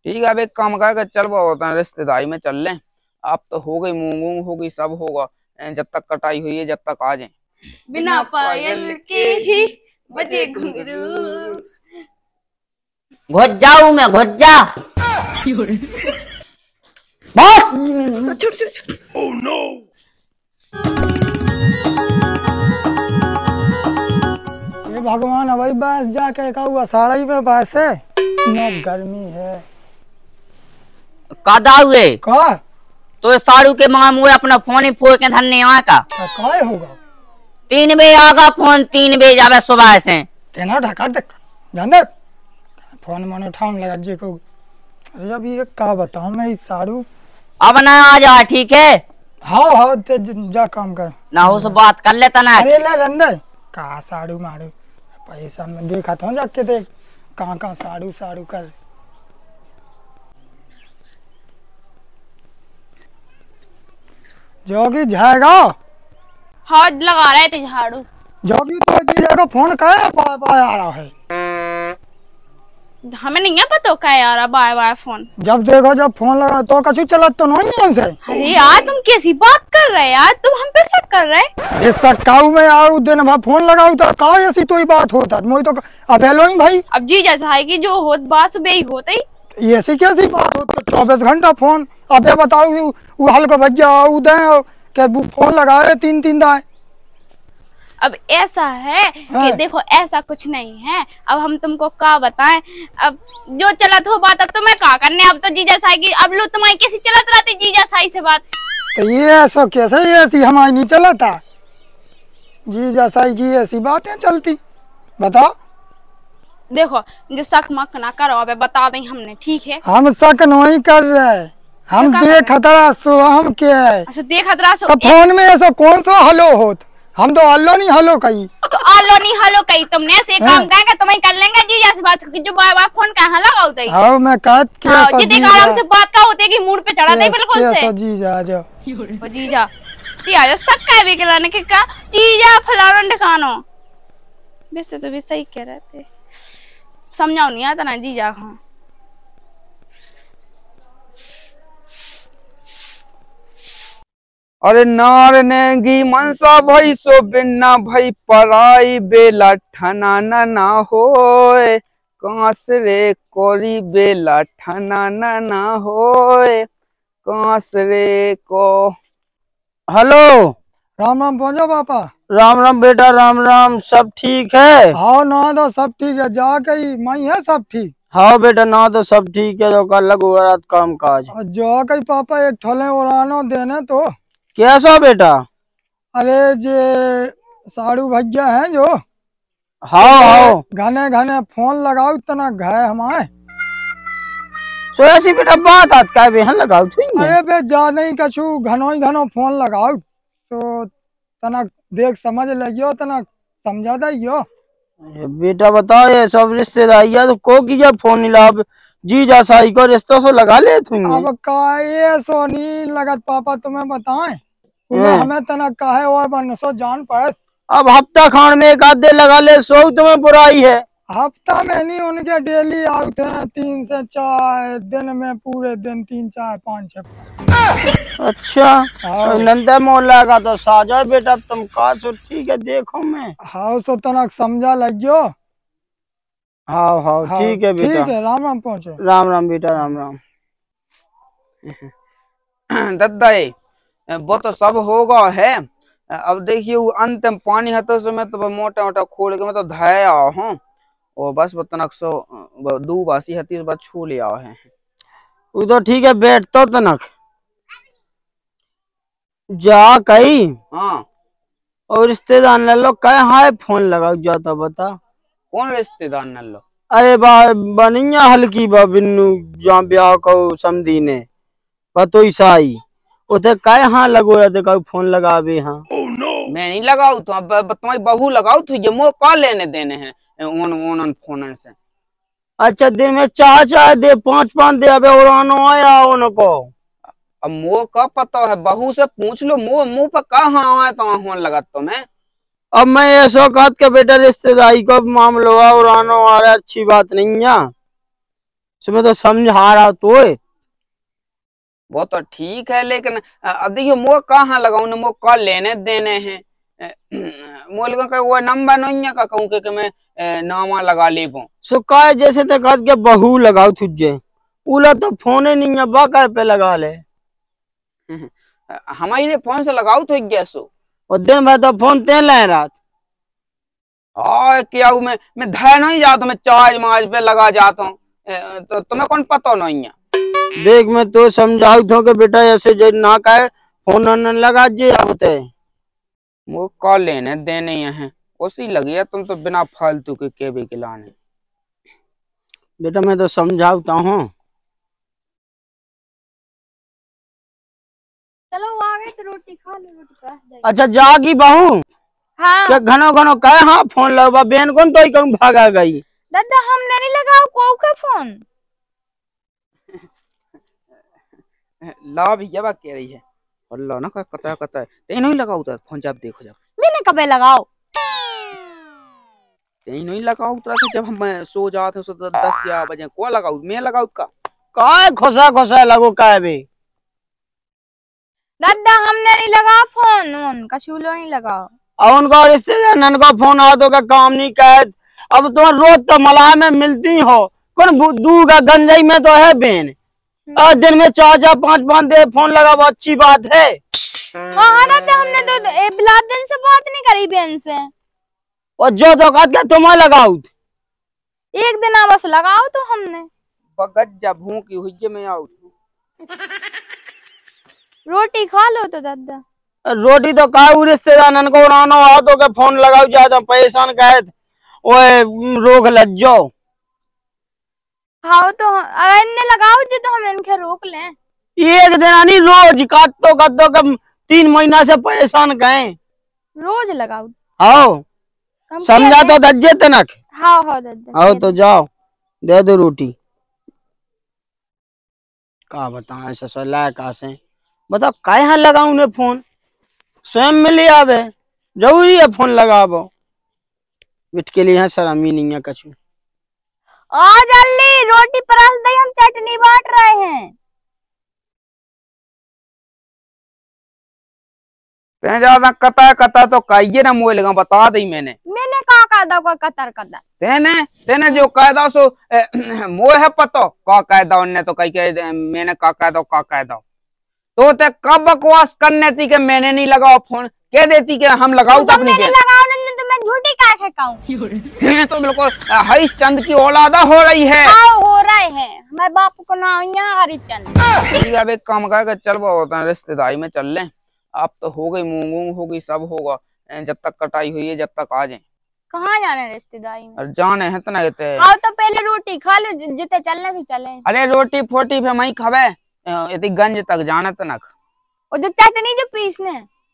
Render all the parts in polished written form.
ठीक है, अब एक काम कर चल वो होता है रिश्तेदारी में चल लें। अब तो हो गई, मूंग हो गई, सब होगा। जब तक कटाई हुई है जब तक आ जाए। बिना पायल के ही बजे घुंघरू। घुस जाऊं मैं, घुस जा बस। Oh no. ये भगवान अभी बस जाके कहूँ साड़ी में बस है न गर्मी है कादा हुए का तो साड़ू के मां मुए अपना फोन ही फोड़ के धरने आए का काय होगा 3 बजे आगा फोन 3 बजे जावे सुबह से तेना ढका देख जान दे फोन मन उठाने लगा जी को। अरे अब ये का बताऊं मैं इस साड़ू अब ना आ जा, ठीक है। हाँ ते जा काम कर ना हो सब बात कर लेता ना। अरे ले रंदे का साड़ू मारू पैसा में देखा था जाके देख कहाँ साड़ू साड़ू कर। जोगी जाएगा हाँ लगा रहे थे झाड़ू। जोगी तो जीजा को फोन कर बाय आ रहा है। हमें नहीं है पता क्या यार बाय बाय फोन। जब देखो जब फोन लगा तो कछु चलत तो नहीं है से। अरे यार तुम कैसी बात कर रहे यार, तुम हम पे शक कर रहे। ये सकाऊ में आओ दिन भर फोन लगाऊ तो का ऐसी तो ही बात होता मोई तो अब हेलो भाई। अब जी जैसा है कि जो होत बात सुबह ही होता ही ऐसी कैसी बात होती 24 घंटा फोन। अब ये बताओ वो हल को भैया उदय के फोन लगाए 3 दाए। अब ऐसा है कि देखो ऐसा कुछ नहीं है। अब हम तुमको क्या बताएं, अब जो चलत हो बात अब तुम्हें क्या करने। अब तो जीजा साई की अब लो तुम्हारी कैसी चलत रहती जीजा साई से बात। तो ये ऐसा कैसे ऐसी हमारी नहीं चला था जीजा साई की ऐसी बातें चलती बताओ। देखो जो शक मक ना करो, अब बता दें हमने, ठीक है। हम शक नहीं कर रहे, हम देख खतरा सो हम क्या है। अच्छा देख खतरा सो तो फोन में ऐसा कौन सा हलो होत, हम तो हल्लो नहीं हलो कहीं। तो आलो नहीं हलो कहीं तुमने से काम करेंगे तुम्हें कर लेंगे जीजा से बात जो बार बार फोन कहाँ लगाओ तई। हां मैं कहत के जितने आराम से बात का होते कि मूड पे चढ़ा दे बिल्कुल से। जीजा आ जाओ ओ जीजा ती आ जा सब का भी खिलाने के का जीजा फलाना ठिकानो। वैसे तो भी सही कह रहे थे, समझाओ नहीं आता ना जीजा। हाँ अरे नार नेगी मनसा भई सो बिना भई पराई बेला ठनाना ना होए कांस रे कोरी बेला ठनाना ना होए कांस रे को। हेलो राम राम पहुंचो पापा। राम राम बेटा, राम राम। सब ठीक है? हाँ ना तो सब ठीक है, जाके ही मई है सब ठीक। हाँ बेटा ना तो सब ठीक है, तो कल लगो रात काम काज। जो कई पापा एक ठोले उड़ानो देने तो। कैसा बेटा? अरे जे साड़ू भैया हैं जो हाँ घने घने फोन लगाओ तना घाय हमारे सो ऐसी बेटा बात आज का बेहन लगाओ थी। अरे बे ज्यादा ही कछु घनो ही घनो फोन लगाओ तो तना देख समझ लगियो तना समझा दियो। बेटा बताओ ये सब रिश्तेदारी तो को किया फोन मिला जीजा साई को रिश्तों से लगा ले तुम। अब का ये सो नहीं लगत पापा तुम्हें बताएं हमें तना काहे और बन सो जान पाए। अब हफ्ता खान में एक आधे लगा ले सो तुम्हें बुराई है। हफ्ता में नहीं उनके डेली आते हैं 3 से 4 दिन में, पूरे दिन 3 4 5 6। अच्छा नंदा मोहल्ला का तो साजा बेटा तुम का सो ठीक है देखो मैं। हाँ सो तना समझा लगियो। हाँ हाँ ठीक है बेटा, ठीक है। राम राम पहुँचो। राम राम बेटा, राम राम। दद्दा वो तो सब होगा है। अब देखिए वो अंतिम पानी हतो से मैं तो मोटा मोटा खोल के मैं तो धाया हूँ और बस वो तनक सो दू बासी हती बस छू लिया है। वो तो ठीक है बैठ तो तनक जा कही। हाँ और रिश्तेदार न लो कहे हाय फोन लगाओ जाता बता। कौन रिश्तेदार न लो? अरे बनिया हल्की बा बिन्नू जहाँ ब्याह को समझी ने पतो ईसाई उते कहे हाँ लगो रहते कहो फोन लगावे। हाँ मैं नहीं लगाऊ तो अब तुम्हारी बहू लगाऊ तो ये मोह का लेने देने हैं उन फोन से। अच्छा दिन में चाह दे 5 दे अबे और आया उनको। अब मोह का पता है, बहू से पूछ लो मुंह पर कहाँ आए तो फोन लगा तो मैं। अब मैं ऐसा कहत के बेटा रिश्तेदारी को मामलो और आनो आ रहा अच्छी बात नहीं है। तुम्हें तो समझा रहा तो वो तो ठीक है, लेकिन अब देखियो मो कहाँ लगाऊ ना, मो कॉल लेने देने हैं। मोल का वो नंबर नहीं है का कहूँ कि मैं नामा लगा ले वो सुखा जैसे तो कह के बहू लगाऊ तुझे उला तो फोन ही नहीं है बाका पे लगा ले। हमारे फोन से लगाऊ तो गया सो और दिन भर तो फोन ते ले रात। और क्या मैं धै नहीं जाता, मैं चार्ज मार्ज पे लगा जाता हूँ, तो तुम्हें कौन पता नहीं है। देख मैं तो समझाऊ थो कि बेटा ऐसे जो ना कहे फोन न लगा जे आते वो कॉल लेने देने हैं उसी लगी है, तुम तो बिना फालतू के भी खिलाने। बेटा मैं तो समझाता हूँ। चलो वो आ गए तो रोटी खा लो, रोटी काट दे। अच्छा जागी बहू हाँ क्या घनो घनो कहे हाँ फोन लगवा बेन कौन तो कहूँ भागा गई। दादा हमने नहीं लगाओ को का फोन। ला भी क्या बात कह रही है, अल्लाह ना कता कता है ते नहीं लगाऊ तो फोन जब देखो जब मैंने कबे लगाओ ते नहीं लगाऊ तो जब हम सो जाते सो 10-11 बजे को लगाऊ मैं लगाऊ का काय खोसा खोसा लगो काय बे। दादा हमने नहीं लगा फोन, उनका चूल्हो नहीं लगाओ। और उनका रिश्तेदार नन का फोन आ तो का काम नहीं कहे। अब तुम रोज तो मलाह में मिलती हो कौन दूध का गंजाई में तो है बेन। दिन में 4-4 5-5 दे फोन लगा वो अच्छी बात है। हाँ दादा हमने तो बिलात दिन से बात नहीं करी बहन से। और जो तो कहते तुम्हें लगाऊ एक दिन बस लगाओ तो हमने बगत जब भूखी हुई है मैं आऊ रोटी खा लो तो दादा। रोटी तो काऊ रिश्तेदार नन को उड़ानो आ तो के फोन लगाऊ ज्यादा परेशान कहे ओए रोक लज्जो। हाँ तो अगर इनने लगाओ जी तो हम इनके रोक लें। एक दिन आनी रोज काटो कम 3 महीना से परेशान कहे रोज लगाओ। हाँ समझा तो दज्जे तनक। हाँ हाँ दादा। आओ तो जाओ दे दो रोटी। का बताएं ससुराल का से बताओ काय यहाँ लगाऊ ने फोन स्वयं मिले आवे जरूरी है फोन लगाबो बिट के लिए शरामी नहीं है कछु। आ जल्दी रोटी परास दे, हम चटनी बांट रहे हैं। ते ज्यादा कता कता तो कहिए ना मोए लगा बता दी मैंने का दा को कतर कदा तेने जो कायदा सो मोए है पतो का कायदा उनने तो कही के मैंने का कायदा तो ते कब बकवास करने थी कि मैंने नहीं लगाओ फोन कह देती कि हम लगाओ तब नहीं लगाओ नहीं तो मैं झूठी कैसे कहूं। तो बिल्कुल हरिश्चंद्र की औलादा हो रही है। हो रहे हैं हमारे बाप को नाम यहाँ हरिश्चंद्र। अब एक काम कर चल होता है रिश्तेदारी में चल लें। अब तो हो गई मूंग हो गई सब होगा, जब तक कटाई हुई है जब तक आ जाए। कहाँ जाने रिश्तेदारी में? जाने है तना हाँ तो पहले रोटी खा लो, जितने चलने तो चले। अरे रोटी फोटी पे मई खबे यदि गंज तक जाना तनक। और जो चटनी जो पीसने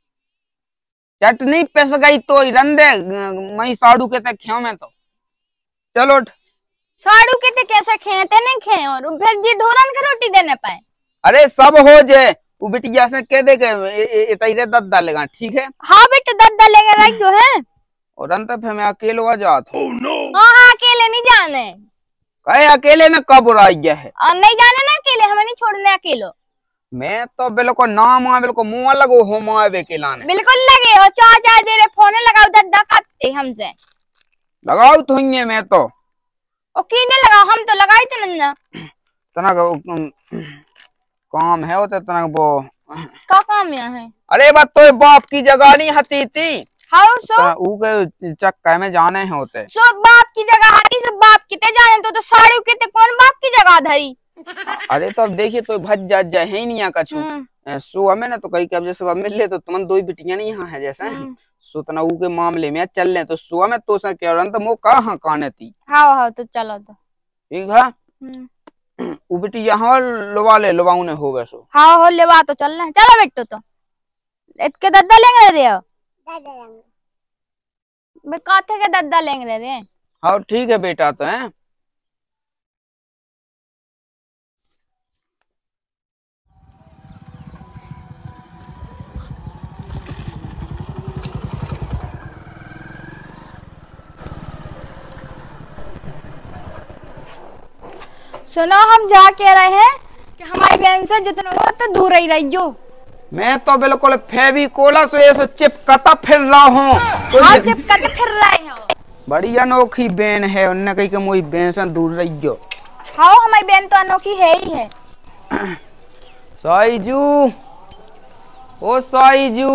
चटनी पिस गई तो रंदे मई साड़ू के तक खेव में तो चलो साड़ू के तक कैसे खेते नहीं खे और फिर जी ढोरन के रोटी देने पाए। अरे सब हो जाए वो बिटिया से कह दे के दद्दा लेगा ठीक है। हाँ बेटा दद्दा लेके रख दो है और अंत फिर मैं अकेले आ जाता हूँ। हाँ अकेले नहीं जाने। कहे अकेले में कब उड़ा गया है? नहीं जाने ना अकेले, हमें नहीं छोड़ने अकेलो। मैं तो बिल्कुल नाम बिल्कुल मुँह लगो हो मावे के लाने बिल्कुल लगे हो। चाचा दे रहे फोन लगाओ दद्दा खाते हमसे लगाओ तो मैं तो नहीं लगाओ, हम तो लगाए थे नन्ना तना काम है होता तना वो का काम यहाँ है। अरे बात तो बाप की जगह नहीं हती थी। हाँ सो के चक्का में जाने हैं होते सो बाप की जगह हती सब बाप किते जाने तो साड़ू किते कौन बाप की जगह धरी। अरे तो अब देखिए तो भज जा है ही नहीं कछु सो हमें ना तो कहीं कब जैसे मिल ले तो तुम 2 बिटियां नहीं यहाँ है जैसे सो तना के मामले में चल ले तो सो में तो सा क्या तो वो कहाँ काने थी। हाँ तो चलो तो ठीक है वो बेटी यहाँ लुवा ले लुवाऊ ने हो गए सो। हाँ हो लेवा तो चलना है। चलो बेटो तो इतके दद्दा लेंगे रे काथे के दद्दा लेंगे रे। हाँ ठीक है बेटा तो है। सुनो, हम जा कह रहे हैं कि हमारी बहन से जितना हो तो दूर ही रहियो। मैं तो बिल्कुल फेविकोला से ऐसे चिपकता फिर रहा हूँ। हाँ, चिपकते फिर रहे हो। बड़ी अनोखी बहन है, उनने कही कि मुझे बहन से दूर रहियो। हाँ, हमारी बहन तो अनोखी है ही है। साईजू, ओ साईजू,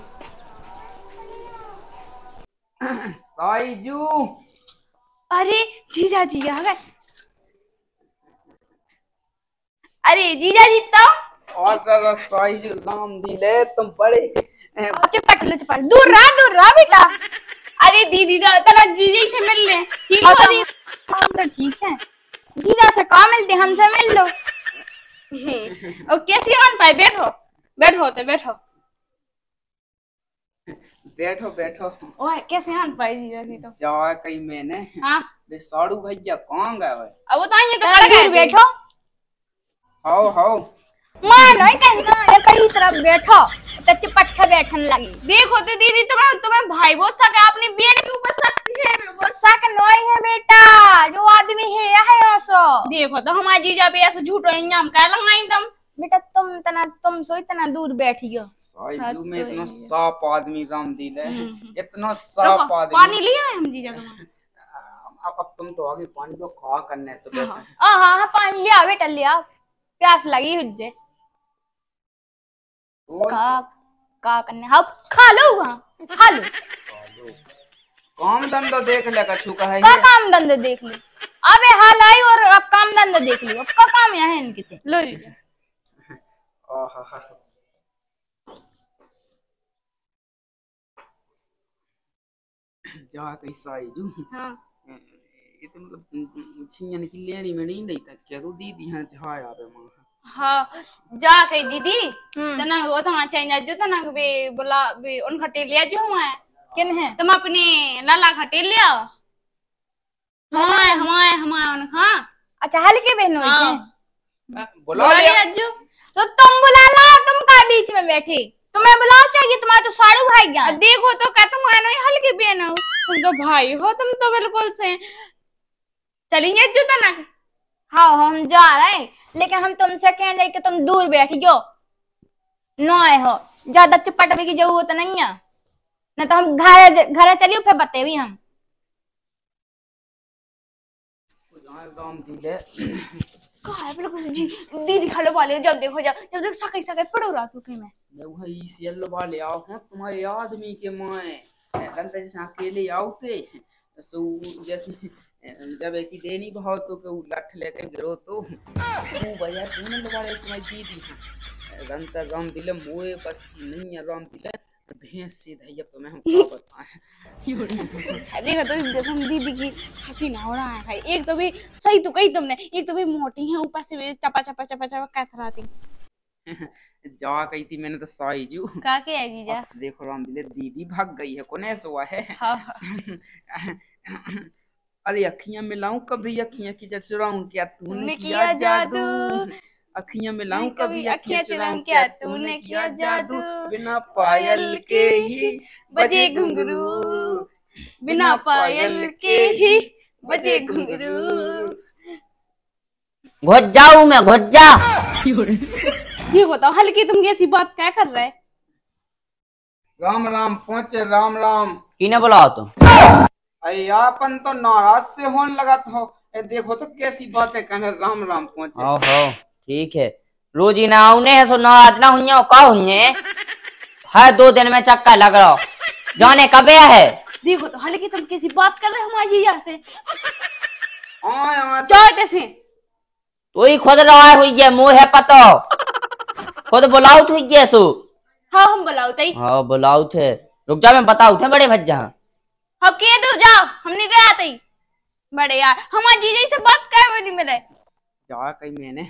साईजू। अरे जीजा जी आ गए। अरे जीजा जी तो और साईजू नाम दिले तुम बड़े। चिपट लो, चिपट, दूर रहा बेटा। अरे दीदी तना जीजा से मिल ले। ठीक है दीदी, हम तो ठीक है। जीजा से कहाँ मिलते, हमसे मिल लो। और कैसी मान पाए, बैठो बैठो तो बैठो बैठो बैठो। ओए कैसे मान पाए जीजा जी तो जा कही मैंने। हाँ, बे साड़ू भैया कहाँ गए? अब वो तो आएंगे तो खड़े गए। बैठो, हाओ मां नहीं कहीं ना कहीं तरफ बैठो तो चिपट के बैठन लगी। देखो तो दीदी तुम्हें भाई बहुत सके, अपनी बहन के ऊपर सकती है। वो सक नहीं है बेटा, जो आदमी है ऐसो। देखो तो हमारे जीजा पे ऐसे झूठो इंजाम कर लगाई तुम। बेटा तुम सो इतना दूर बैठियो। साईजू में इतना साफ आदमी राम दिल है, इतना साफ आदमी। पानी लिया है हम जीजा का। अब तुम तो आगे पानी को खा करने तो वैसे। हाँ, पानी लिया बेटा, लिया, प्यास लगी हुज्जे। का करने, हाँ खा लो, वहाँ खा लो। काम धंधा देख ले कछु का है। का काम धंधा देख लो। अबे हाल आई और अब काम धंधा देख लो। अब का काम यहाँ है इनके लो। जा कहीं साईजू। हाँ, ये तो मतलब छियन की लेनी में नहीं था क्या? तो दीदी यहाँ जा यार मां। हाँ जा कही दीदी तना वो तो चाहिए जो तना बे बोला बे उन खटे लिया जो हमारे किन है तुम अपने लाला खटे लिया हमारे उन। हाँ अच्छा, हल्के बहनों के बुला लिया जो तो तुम बुला ला। तुम का बीच में बैठे, तुम्हें बुलाओ चाहिए, तुम्हारा तो साड़ू भाई गया। देखो तो क्या तुम हल्के बहन हो, तुम तो भाई हो, तुम तो बिल्कुल से चलेंगे जो तना। हाँ हम जा रहे हैं, लेकिन हम तुमसे कह रहे कि तुम दूर बैठियो न हो, ज्यादा चिपटने की जरूरत नहीं है, न तो हम घर चलियो फिर बते भी हम। दीदी खड़े वाले जब देखो सके पड़ो रहा तू में वही सियल वाले आओ हैं तुम्हारे आदमी के माए लगता जैसे अकेले आओते सो जैसे जब एक देनी बहुत तो के लठ लेके गिरो तो भैया सुन वाले तुम्हारी दीदी है रंता राम दिले मोए बस नहीं है राम दिले भैंस से धैया तो मैं हम क्या बताएं। देखो तो हम दीदी की हंसी ना हो रहा है भाई। एक तो भी सही तो कही तुमने, एक तो भी मोटी है, ऊपर से भी चपा कहथराती। जा कही थी मैंने तो साईजू का के है जीजा। देखो राम दिले दीदी भाग गई है, कौन ऐसा हुआ है। अरे अखियां मिलाऊं कभी अखियां की चुराऊं क्या तूने किया जादू। अखियां मिलाऊं कभी अखियां चुराऊं क्या तूने किया जादू। बिना पायल के ही बजे घुंघरू, बिना पायल के ही बजे घुंघरू। घुस जाऊं मैं, घुस जा। ये बताओ हल्की तुम कैसी बात क्या कर रहे? राम राम पहुंचे राम राम। किने बुलाओ तुम? अरे अपन तो नाराज से होने लगा था। देखो तो कैसी बातें कहने राम राम पहुंचे। ओहो ठीक है, रोज ही ना आउने है सो नाराज ना हुई का हुई है 2 दिन में चक्का लग रहा जाने कब है। देखो तो हल्की तुम कैसी बात कर रहे हो हमारी जीजा से। चाहते से तो ही खुद रहा हुई है मुँह है पतो खुद बुलाओ हुई है सो। हाँ हम बुलाओ थे। हाँ बुलाओ थे, रुक जा मैं बताऊ थे बड़े भज्जा। अब कह दो जाओ, हम नहीं रहते बड़े यार हमारे जीजा से बात कर नहीं मिले। जा कहीं मैंने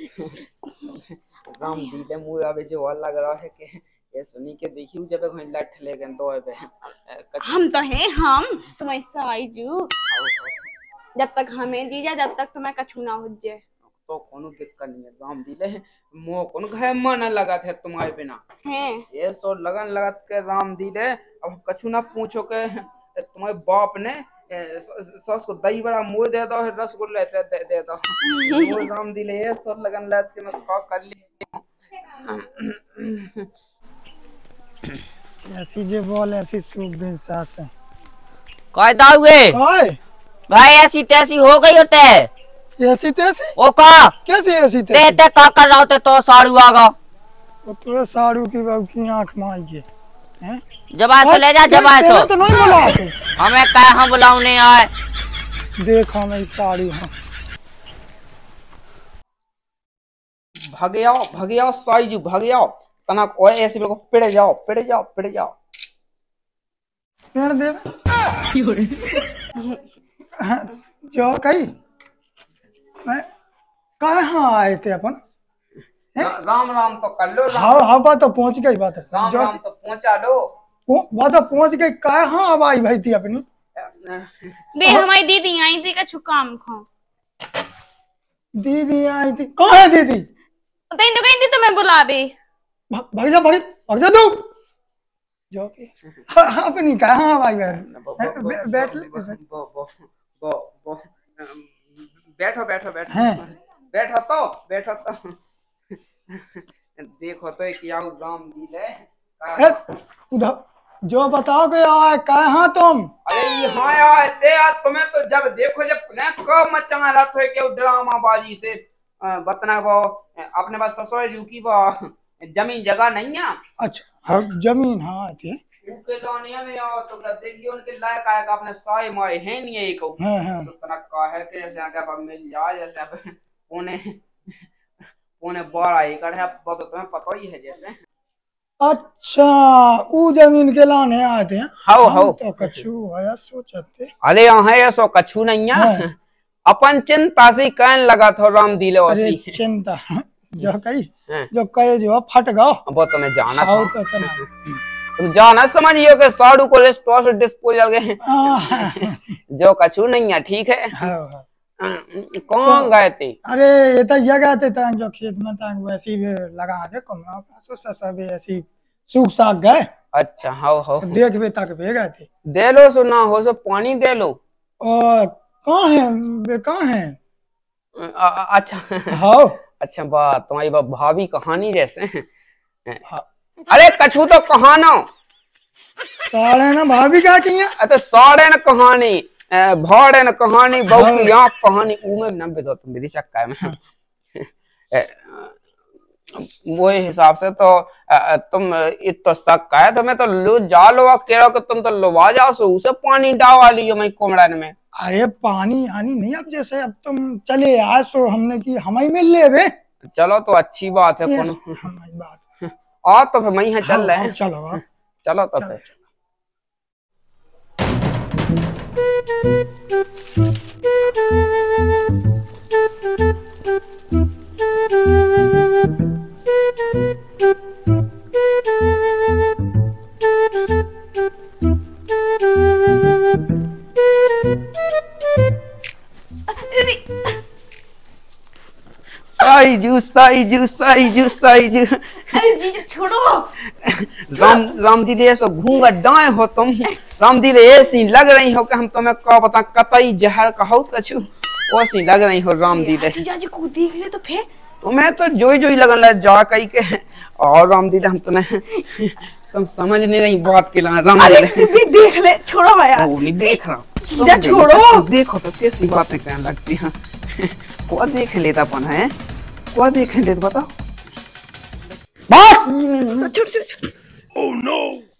राम दीले मुझे अबे जो और लग रहा है कि ये सुनी के देखियो जब कोई लठ ले गन तो अबे हम तो हैं हम तुम्हारी साईजू। जब तक हमें जीजा जब तक तुम्हें कछु ना हो जाए तो कोनो दिक्कत नहीं है। राम दिले मो कौन घर मन लगा थे तुम्हारे बिना हैं ये सो लगन लगत के राम दिले। अब कछु ना पूछो के तुम्हारे बाप ने सॉस को दही बड़ा मुँह दे दो, रसगुल्ले दे दो। राम दिले ये सब लगन लत के मैं का कर ली। ऐसी जे बोल ऐसी सूख दिन सास है। कायदा हुए काय भाई, ऐसी तैसी हो गई होते ऐसी तैसी ओ का कैसी ऐसी ते तैसी? ते का कर रहा होते तो साड़ू आगा वो तो साड़ू की बाबू की आंख मार जे हैं। जबा से ले जा, जबा तेरे सो तो नहीं बुला तू। हमें कहे हम बुलाऊ नहीं आए। देखो मैं साड़ी हूँ। भाग जाओ साईजू, भाग जाओ तनक ओए ऐसे को पेड़े जाओ। पेड़ दे जो कही मैं कहाँ आए थे अपन? राम तो कर लो। हाँ हाँ बात तो पहुंच गई बात है। राम तो पहुंचा लो। बात तो पहुंच गई। कहाँ अब आई भाई थी अपनी? बे हमारी दीदी आई थी कछु काम खो। दीदी आई थी? कहाँ है दीदी? तई तो कहीं थी तुम्हें बुला बे। भाग जा तू। जो कि अपनी कहाँ भाई बैठ ले। बैठो तो देखो तो क्या राम दी है। उधर जो बताओ कि कहाँ तुम? अरे यहाँ यार ते यार तुम्हें तो जब देखो जब कब मचा रहा था कि ड्रामा बाजी से बतना वो अपने पास ससुर जू की वो जमीन जगह नहीं है। अच्छा जमीन हाँ थे उनके दानिया में आओ तो देखिए उनके लायक आएगा अपने साए माए है नहीं एक हाँ। तो तना का है कि जैसे अगर अब मिल जाए जैसे अब पौने 12 एकड़ है वो तो तुम्हें पता ही है जैसे। अच्छा वो जमीन के लाने आते हैं। हाउ तो कछु आया सोचते। अरे यहाँ ऐसा कछु नहीं है। अपन चिंता से कहने लगा था राम दिले अरे चिंता जो कही जो फट गो वो तुम्हें जाना था। तो तुम जाना समझियो के साड़ू को डिस्पोजल के जो कछु नहीं है। ठीक है कौन गए थे? अरे ये तो ये गए थे जो खेत में वैसी भी लगा दे सब ऐसी सूख साख गए। अच्छा हाँ देख भी तक भी गए थे। दे लो सुना हो सो पानी दे लो। कहाँ है? अच्छा हाँ अच्छा बात तुम्हारी भाभी कहानी जैसे। अरे कछु तो कहाना साढ़े ना भाभी क्या की है? अरे साढ़े न कहानी भाड़े न कहानी बहुत यहाँ कहानी उमे न बिदो तुम मेरी चक्का में वो हिसाब से तो तुम इतो शक है तो मैं तो लो जा लो कह कि तुम तो लोवा जाओ सो उसे पानी डावा लियो मैं कोमड़न में। अरे पानी आनी नहीं अब जैसे अब तुम चले आए सो हमने की हम ही मिल ले बे। चलो तो अच्छी बात है हमारी बात आ तो फिर मैं यहाँ चल रहे हैं। चलो तो फिर साईजू अरे जीजा छोड़ो। राम दीदी ऐसा घूंगा डाए हो तुम। राम दीदी ऐसी लग रही हो कि हम तुम्हें क्या बता कतई जहर कहो कछु ऐसी लग रही हो राम दीदी। जीजा जी को देख ले तो फिर तुम्हें तो जोई लगन लग जा कही के। और राम दीदी हम तुम्हें तुम समझ नहीं रही बात के ला राम दीदी देख ले छोड़ो मैं यार। नहीं देख रहा जीजा छोड़ो। देखो तो कैसी बातें कहने लगती हैं। को देख लेता पन है को देख लेता बताओ। छोड़। Oh no